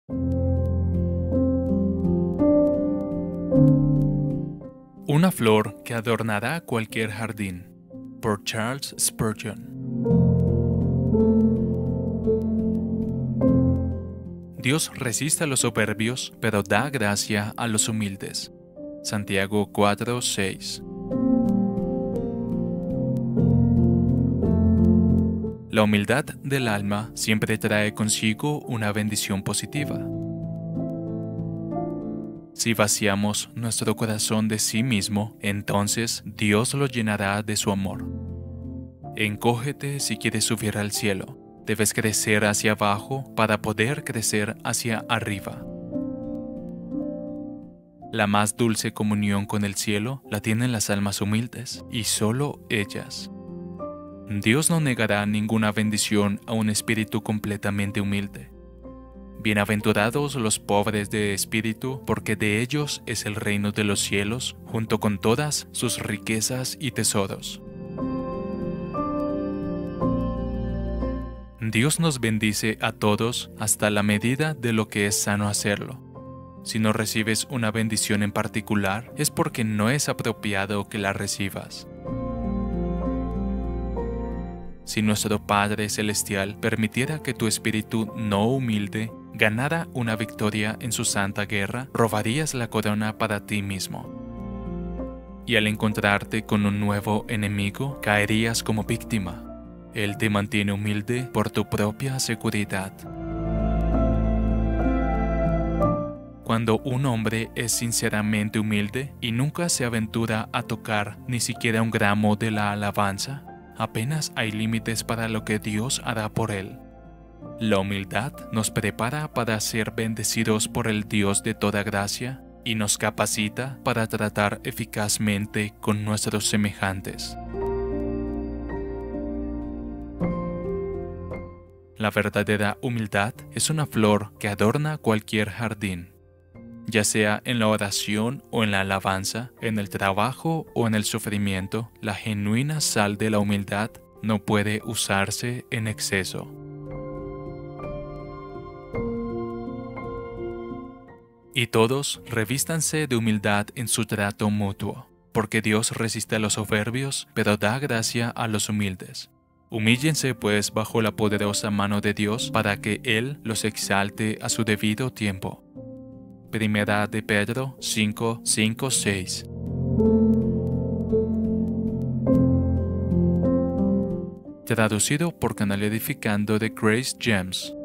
Una flor que adornará cualquier jardín, por Charles Spurgeon. Dios resiste a los soberbios, pero da gracia a los humildes. Santiago 4:6. La humildad del alma siempre trae consigo una bendición positiva. Si vaciamos nuestro corazón de sí mismo, entonces Dios lo llenará de su amor. Encógete si quieres subir al cielo. Debes crecer hacia abajo para poder crecer hacia arriba. La más dulce comunión con el cielo la tienen las almas humildes, y solo ellas. Dios no negará ninguna bendición a un espíritu completamente humilde. Bienaventurados los pobres de espíritu, porque de ellos es el reino de los cielos, junto con todas sus riquezas y tesoros. Dios nos bendice a todos hasta la medida de lo que es sano hacerlo. Si no recibes una bendición en particular, es porque no es apropiado que la recibas. Si nuestro Padre Celestial permitiera que tu espíritu no humilde ganara una victoria en su santa guerra, robarías la corona para ti mismo. Y al encontrarte con un nuevo enemigo, caerías como víctima. Él te mantiene humilde por tu propia seguridad. Cuando un hombre es sinceramente humilde y nunca se aventura a tocar ni siquiera un gramo de la alabanza, apenas hay límites para lo que Dios hará por él. La humildad nos prepara para ser bendecidos por el Dios de toda gracia y nos capacita para tratar eficazmente con nuestros semejantes. La verdadera humildad es una flor que adorna cualquier jardín, ya sea en la oración o en la alabanza, en el trabajo o en el sufrimiento. La genuina sal de la humildad no puede usarse en exceso. Y todos revístanse de humildad en su trato mutuo, porque Dios resiste a los soberbios, pero da gracia a los humildes. Humíllense pues bajo la poderosa mano de Dios para que Él los exalte a su debido tiempo. Primera de Pedro 5:6. Traducido por Canal Edificando de Grace Gems.